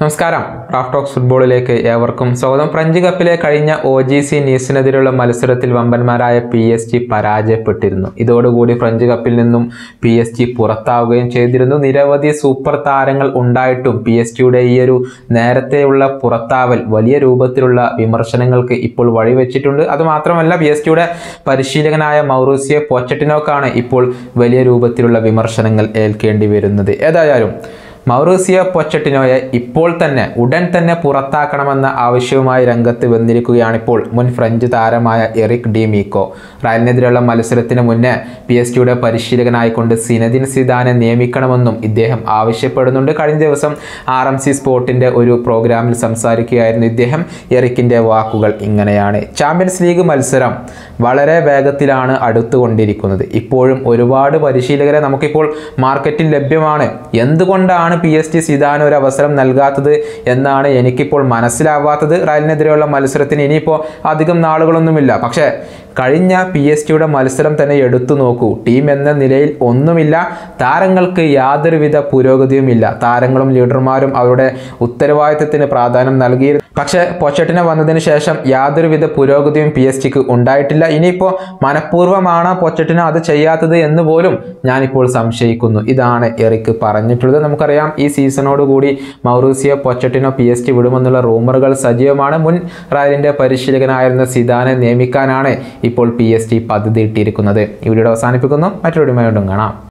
നമസ്കാരം. Raf talks ഫുട്ബോളിലേക്ക് ഏവർക്കും സ്വാഗതം. ഫ്രഞ്ച് കപ്പിലെ കഴിഞ്ഞ OGC നീസിനെതിരെയുള്ള മത്സരത്തിൽ വമ്പന്മാരായ PSG പരാജയപ്പെട്ടിരുന്നു. ഇതോടുകൂടി ഫ്രഞ്ച് കപ്പിൽ നിന്നും PSG പുറത്താവുകയും ചെയ്തിരുന്നു. നിരവധി സൂപ്പർ താരങ്ങൾ ഉണ്ടായിട്ടും PSG-യുടെ ഈ ഒരു നേരത്തെയുള്ള പുറത്താവൽ വലിയ രൂപത്തിലുള്ള വിമർശനങ്ങൾക്ക് ഇപ്പോൾ വഴിവെച്ചിട്ടുണ്ട്. അതുമാത്രമല്ല, PSG-യുടെ പരിശീലകനായ മൗറീസിയോ പൊച്ചറ്റിനോക്കാണ് ഇപ്പോൾ വലിയ രൂപത്തിലുള്ള വിമർശനങ്ങൾ ഏൽക്കേണ്ടി വരുന്നത്. ഏതായാലും മൗറീസിയോ പൊച്ചറ്റിനോയെ ഇപ്പോൾ തന്നെ ഉടൻ തന്നെ പുറത്താക്കണമെന്ന ആവശ്യവുമായി രംഗത്ത് വന്നിരിക്കുകയാണിപ്പോൾ മുൻ ഫ്രഞ്ച് താരമായ എറിക് ഡി മീക്കോ. റയലിനെതിരെയുള്ള മത്സരത്തിന് മുന്നേ PSG-യുടെ പരിശീലകനായിക്കൊണ്ട് സിനദിൻ സിദാനെ നിയമിക്കണമെന്നും ഇദ്ദേഹം ആവശ്യപ്പെടുന്നുണ്ട്. കഴിഞ്ഞ ദിവസം RMC സ്പോർട്ടിൻ്റെ ഒരു പ്രോഗ്രാമിൽ സംസാരിക്കുകയായിരുന്നു ഇദ്ദേഹം. എറിക്കിൻ്റെ വാക്കുകൾ ഇങ്ങനെയാണ്: ചാമ്പ്യൻസ് ലീഗ് മത്സരം വളരെ വേഗത്തിലാണ് അടുത്തുകൊണ്ടിരിക്കുന്നത്. ഇപ്പോഴും ഒരുപാട് പരിശീലകരെ നമുക്കിപ്പോൾ മാർക്കറ്റിൽ ലഭ്യമാണ്. എന്തുകൊണ്ടാണ് PSG സിദാന് ഒരു അവസരം നൽകാത്തത് എന്നാണ് എനിക്കിപ്പോൾ മനസ്സിലാവാത്തത്. റയലിനെതിരെയുള്ള മത്സരത്തിന് ഇനിയിപ്പോൾ അധികം നാളുകളൊന്നുമില്ല. പക്ഷേ കഴിഞ്ഞ PSG-യുടെ മത്സരം തന്നെ എടുത്തു നോക്കൂ. ടീം എന്ന നിലയിൽ ഒന്നുമില്ല, താരങ്ങൾക്ക് യാതൊരുവിധ പുരോഗതിയുമില്ല. താരങ്ങളും ലീഡർമാരും അവരുടെ ഉത്തരവാദിത്തത്തിന് പ്രാധാന്യം നൽകിയിരുന്നു. പക്ഷേ പൊച്ചറ്റിനോ വന്നതിന് ശേഷം യാതൊരുവിധ പുരോഗതിയും PSG-ക്ക് ഉണ്ടായിട്ടില്ല. ഇനിയിപ്പോൾ മനഃപൂർവ്വമാണ് പൊച്ചറ്റിനോ അത് ചെയ്യാത്തത് എന്ന് പോലും ഞാനിപ്പോൾ സംശയിക്കുന്നു. ഇതാണ് എറിക്ക് പറഞ്ഞിട്ടുള്ളത്. നമുക്കറിയാം, ഈ സീസണോടുകൂടി മൗറീസിയോ പൊച്ചറ്റിനോ PSG വിടുമെന്നുള്ള റൂമറുകൾ സജീവമാണ്. മുൻ റയലിൻ്റെ പരിശീലകനായിരുന്ന സിദാനെ നിയമിക്കാനാണ് ഇപ്പോൾ PSG പദ്ധതി ഇട്ടിരിക്കുന്നത്. ഈ വീഡിയോ അവസാനിപ്പിക്കുന്നു. മറ്റൊരു വീഡിയോയുമായി വീണ്ടും കാണാം.